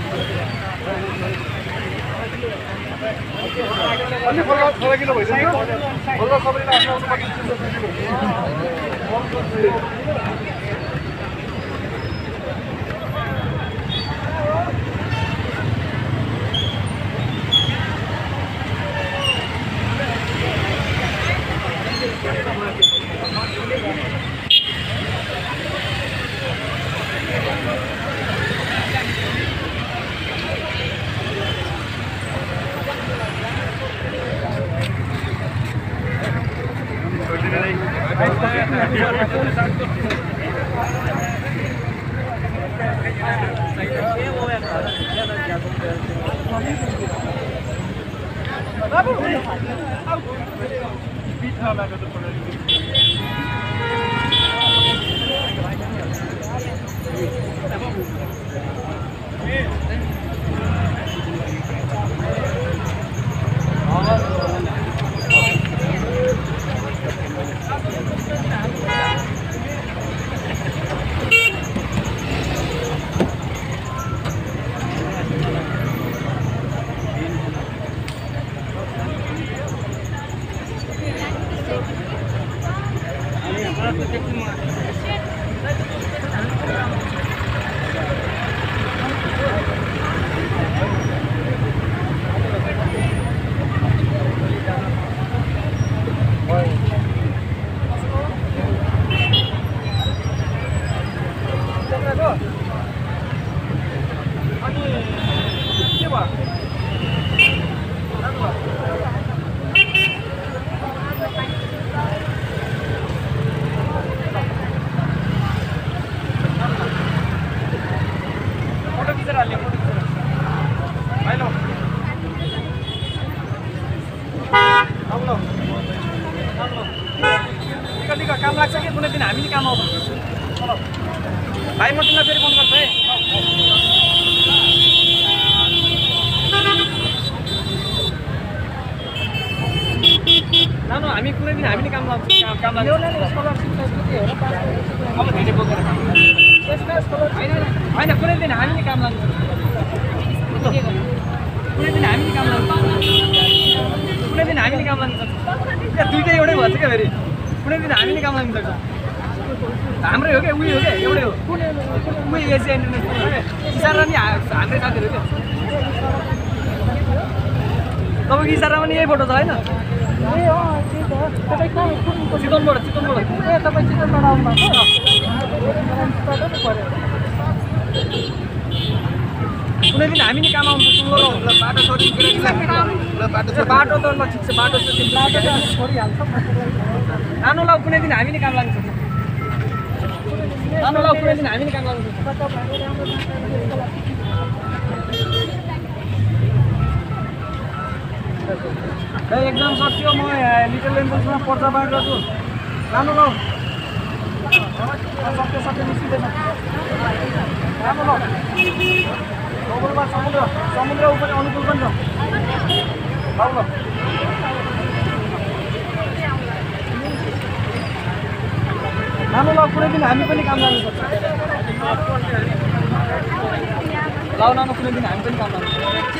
अलि फरकिलो भइसक्यो फरक सबैले आफ्नो आफ्नो काम लाग्छ कि कुनै दिन हामी काम आउँछ भाइ म तिमीलाई फेरि फोन गर्छु है नानु हामी कुनै दिन हामी काम लाग्छ काम लाग्छ अब धेरै बोकेर हैन कुनै दिन हामी काम लाग्छ कुनै दिन हामी काम लाग्छ कुनै दिन हामी काम लाग्छ या दुईटै एउटै भन्छ के फेरि कुनै दिन हामी काम लाग्छ हाम्रै हो के उयो हो के एउटै हो उयो एसिया इन्टरनेसनल हो के इसारा नि हाम्रै साथीहरु के तपाईको इसारामा नि यही फोटो छ हैन ए अ त्यही त तपाई कहाँ चितवनबाट ए तपाई चितवनबाट आउनु भएको कुनै दिन हामी नि काम आउँछ सुन्नु ल बाटो छोडी बाटो त ल ठिक छ बाटो त छोडिहाल्छ नानु ल कुनै दिन हामी नि काम लाग्छ नानु ल कुनै दिन हामी नि काम लाग्छ एक्जाम सकियो म लिटल एम्बुलेन्समा पर्चा बाँडेर छु नानु ल सके निस्किँदैन नानु ल समुद्र ऊ पनि अनुकूल पनि छ ल नानु ल कुनै दिन हामी पनि काम गर्नुपर्छ ल नानु कुनै दिन हामी पनि काम गर्नुपर्छ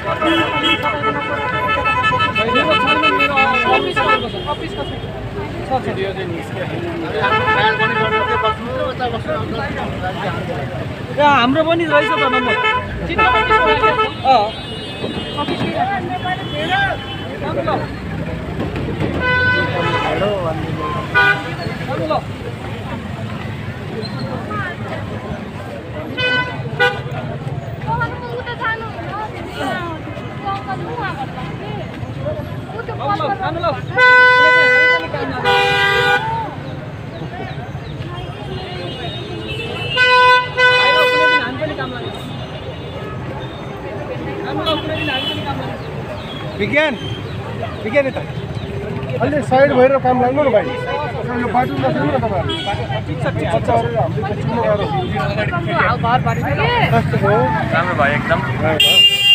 हाम्रो पनि रहेछ त नम्बर विज्ञान विज्ञान यता अलि साइड भएर काम लाग्नु न भाइ यो बाटो नछ्याउनु न तपाईहरु राम्रो भयो एकदम